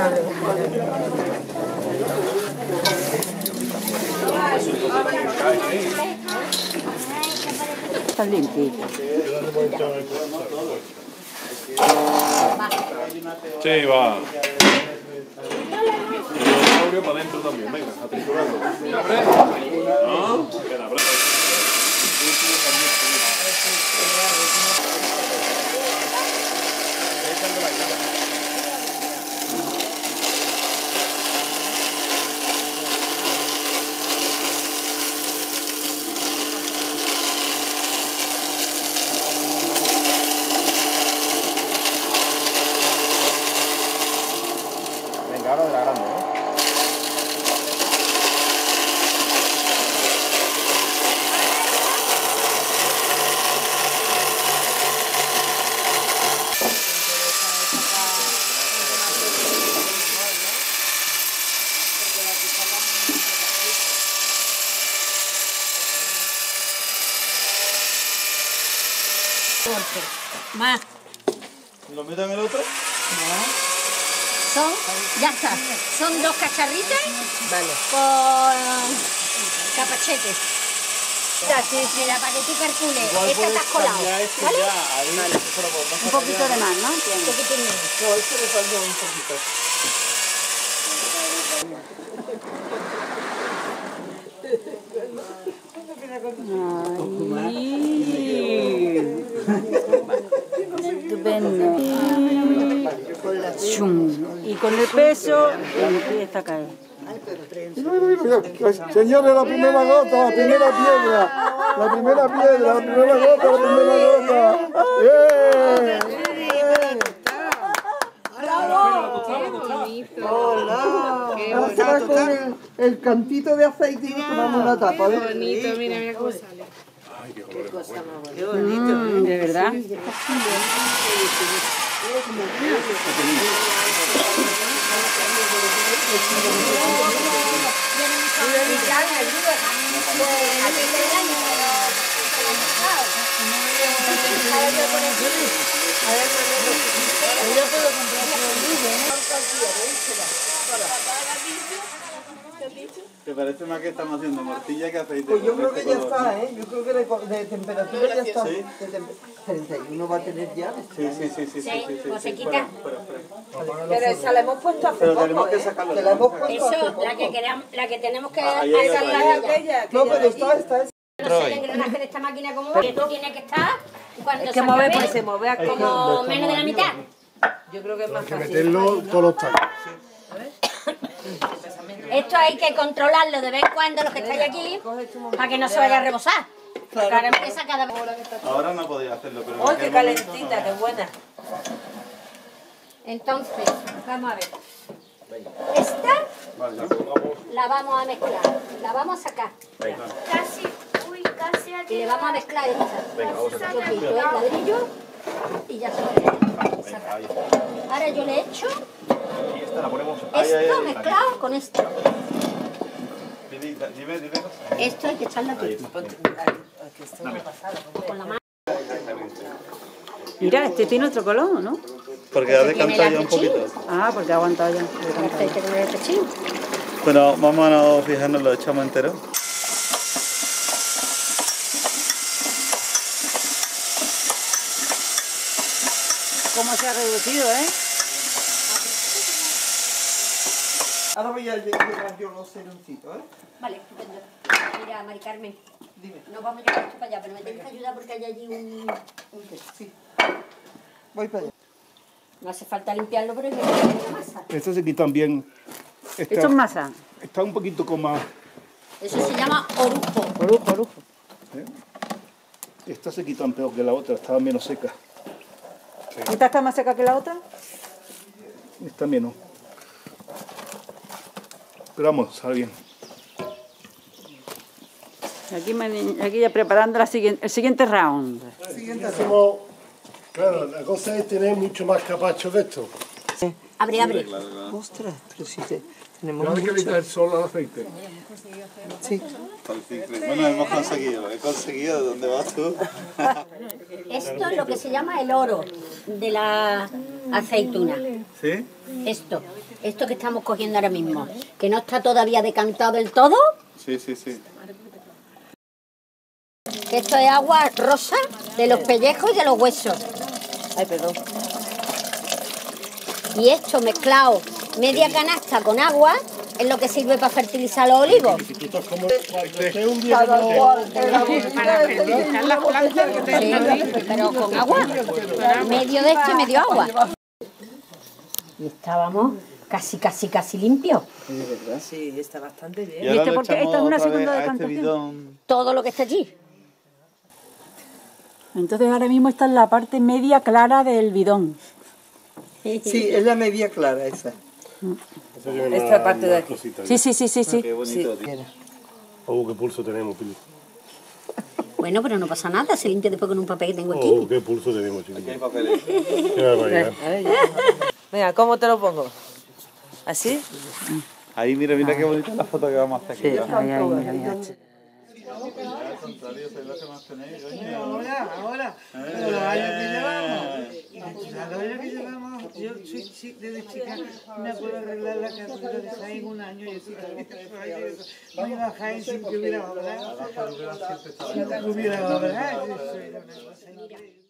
Está limpito. Sí, va. Y el dinosaurio para adentro también, venga, a triturarlo. ¿No? Queda breve. Venga, ahora de la grande, ¿eh? Más. ¿Lo meto en el otro? Son, ya está, son 2 cacharritas con capachetes. Mira, para que tú calcules, esta está colado, ¿vale? Un poquito de más, ¿no? Un poquito menos. No, este le falta un poquito. Estupendo. Y con el peso empieza a caer. Señores, la primera gota, la primera piedra, la primera piedra, la primera gota, la primera gota. ¡Hola! Ahora con el cantito de aceite y tomamos la tapa, ¿ves? Qué bonito, mira cómo sale. Qué bonito. ¿De verdad? ¿Te parece más que estamos haciendo morcilla que aceite? Pues yo creo que ya está, ¿eh? Yo creo que de temperatura ya está. ¿Sí? 31 va a tener ya. Sí. Pues se quita. Pero esa la hemos puesto hace Pero poco, tenemos que ¿eh? sacarlo. Que la hemos puesto hace Eso, poco. la que tenemos que ahí hay hacer otra, la ahí de aquella. No, pero está. No sé el engranaje de esta máquina como que tú tienes que estar cuando Que se mover, acabe, pues se mueve aquí. como menos de la mitad. Yo creo que es más fácil. Meterlo todos los tacos. Esto hay que controlarlo de vez en cuando los que estáis aquí para que no se vaya a rebosar. Porque ahora empieza cada vez. Ahora no podía hacerlo, pero... ¡Ay, qué calentita, qué buena! Entonces, vamos a ver. Esta la vamos a mezclar, la vamos a sacar. Casi Y le vamos a mezclar esta. Yo quito el ladrillo y ya se lo sacar. Ahora yo le echo Y esta la ponemos... esto mezclado con esto. Dime. Esto hay que echarlo aquí. Con la mano. Mira, este tiene otro color, ¿no? Porque ha Tiene decantado el ya un poquito. Ah, porque ha aguantado ya. El aceite con el pechín. Bueno, vamos a fijarnos, lo echamos entero. ¿Cómo se ha reducido, eh? Ahora voy a llevar yo los ceroncitos, ¿eh? Vale, estupendo. Mira, Mari Carmen, Dime. no vamos a llevar esto para allá, pero me tienes que ayudar porque hay allí un... Sí. Voy para allá. No hace falta limpiarlo, pero hay que limpiar la masa. Estas se quitan bien. Esto es masa. Está un poquito como más. Eso se llama orujo. Orujo. Estas se quitan peor que la otra, estaba menos seca. ¿Esta está más seca que la otra? Esta menos. Pero vamos, sale bien. Aquí ya preparando el siguiente round. Hacemos, claro, la cosa es tener mucho más capacho de esto. Abre. Ostras, pero si tenemos Pero hay que evitar solo el aceite. Sí. Bueno, hemos conseguido. He conseguido. ¿Dónde vas tú? Esto es lo que se llama el oro de la aceituna. ¿Sí? Esto que estamos cogiendo ahora mismo, que no está todavía decantado del todo, Sí, sí, sí. que esto es agua rosa de los pellejos y de los huesos. Ay, perdón. Y esto mezclado media canasta con agua es lo que sirve para fertilizar los olivos. Que un día Para fertilizar las plantas que te Sí, pero con agua. Medio de esto y medio agua. Y estábamos casi limpios. Sí, está bastante bien. Y ahora este le porque echamos esta es una otra vez segunda a este decantación. bidón. Todo lo que está allí. Entonces ahora mismo está en la parte media clara del bidón. Sí, es la media clara esa. Esta parte de aquí. Sí. Qué bonito, tío. Oh, qué pulso tenemos, Pili. Bueno, pero no pasa nada, se limpia después con un papel que tengo aquí. Oh, qué pulso tenemos, chiquillo. Aquí hay papeles. Qué barbaridad. Venga, ¿cómo te lo pongo? ¿Así? Ahí, mira qué bonita la foto que vamos a hacer aquí. Mira. Ahora, pero los años que llevamos, yo desde chica me acuerdo arreglar la carretera de Jaén un año y así no iba a Jaén sin que hubiera obra, sin que hubiera obra.